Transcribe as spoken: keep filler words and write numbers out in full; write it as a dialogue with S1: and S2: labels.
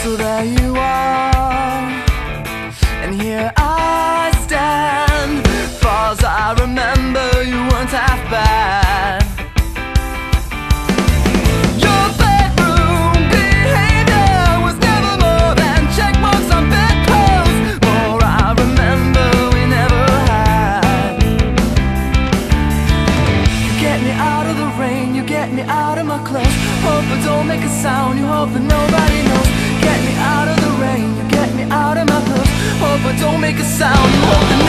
S1: So there you are, and here I stand. Far as I remember, you weren't half bad. Your bedroom behavior was never more than checkmarks on bedposts. More I remember we never had. You get me out of the rain, you get me out of my clothes. Hope I don't make a sound, you hope that nobody knows. Get me out of the rain, you get me out of my clothes. Hope I don't make a sound, you hope that